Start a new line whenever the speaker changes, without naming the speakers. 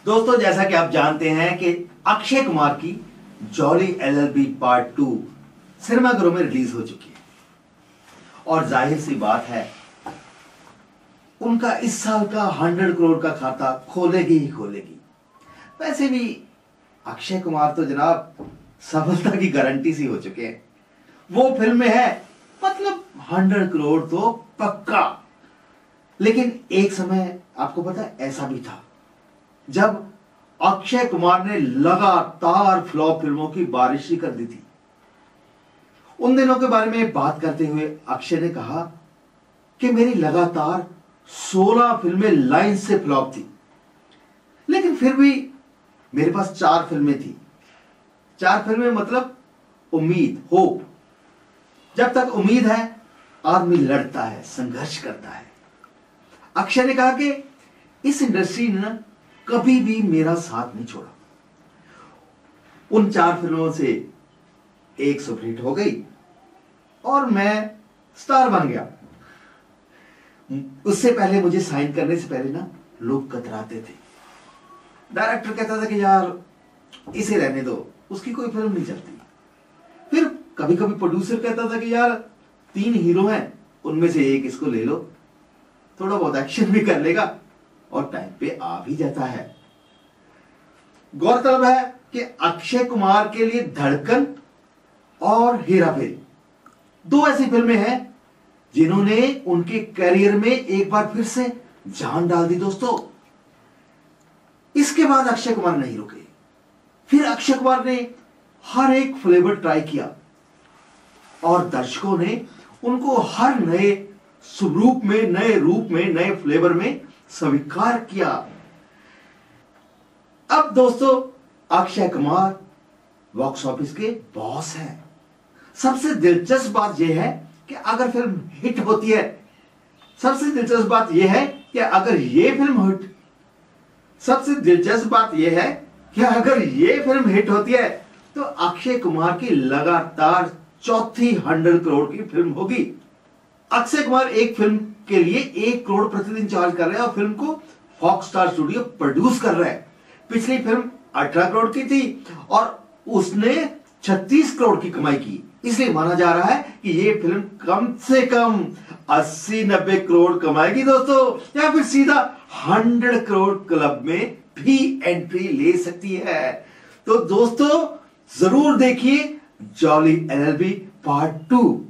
दोस्तों, जैसा कि आप जानते हैं कि अक्षय कुमार की जॉली एलएलबी पार्ट 2 सिनेमाघरों में रिलीज हो चुकी है और जाहिर सी बात है उनका इस साल का 100 करोड़ का खाता खोलेगी ही खोलेगी। वैसे भी अक्षय कुमार तो जनाब सफलता की गारंटी सी हो चुके हैं। वो फिल्म में है, मतलब 100 करोड़ तो पक्का। लेकिन एक समय आपको पता है ऐसा भी था जब अक्षय कुमार ने लगातार फ्लॉप फिल्मों की बारिश ही कर दी थी। उन दिनों के बारे में बात करते हुए अक्षय ने कहा कि मेरी लगातार 16 फिल्में लाइन से फ्लॉप थी, लेकिन फिर भी मेरे पास 4 फिल्में थी। 4 फिल्में मतलब उम्मीद, होप। जब तक उम्मीद है आदमी लड़ता है, संघर्ष करता है। अक्षय ने कहा कि इस इंडस्ट्री ने ना कभी भी मेरा साथ नहीं छोड़ा। उन 4 फिल्मों से एक सुपरहिट हो गई और मैं स्टार बन गया। उससे पहले मुझे साइन करने से पहले ना लोग कतराते थे। डायरेक्टर कहता था कि यार इसे रहने दो, उसकी कोई फिल्म नहीं चलती। फिर कभी कभी प्रोड्यूसर कहता था कि यार 3 हीरो हैं, उनमें से एक इसको ले लो, थोड़ा बहुत एक्शन भी कर लेगा और टाइम पे आ भी जाता है। गौरतलब है कि अक्षय कुमार के लिए धड़कन और हेरा फेरी 2 ऐसी फिल्में हैं जिन्होंने उनके करियर में एक बार फिर से जान डाल दी। दोस्तों, इसके बाद अक्षय कुमार नहीं रुके। फिर अक्षय कुमार ने हर एक फ्लेवर ट्राई किया और दर्शकों ने उनको हर नए स्वरूप में, नए रूप में, नए फ्लेवर में स्वीकार किया। अब दोस्तों, अक्षय कुमार बॉक्स ऑफिस के बॉस हैं। सबसे दिलचस्प बात यह है कि अगर फिल्म हिट होती है, सबसे दिलचस्प बात यह है कि अगर ये फिल्म हिट सबसे दिलचस्प बात यह है कि अगर ये फिल्म हिट होती है तो अक्षय कुमार की लगातार चौथी 100 करोड़ की फिल्म होगी। अक्षय कुमार एक फिल्म के लिए 1 करोड़ प्रतिदिन चार्ज कर रहे हैं और फिल्म को फॉक्स स्टार स्टूडियो प्रोड्यूस कर रहा है। पिछली फिल्म 18 करोड़ की थी और उसने 36 करोड़ की कमाई की। इसलिए माना जा रहा है कि यह फिल्म कम से कम 80-90 करोड़ कमाएगी दोस्तों, या फिर सीधा 100 करोड़ क्लब में भी एंट्री ले सकती है। तो दोस्तों जरूर देखिए जॉली एलएलबी पार्ट 2।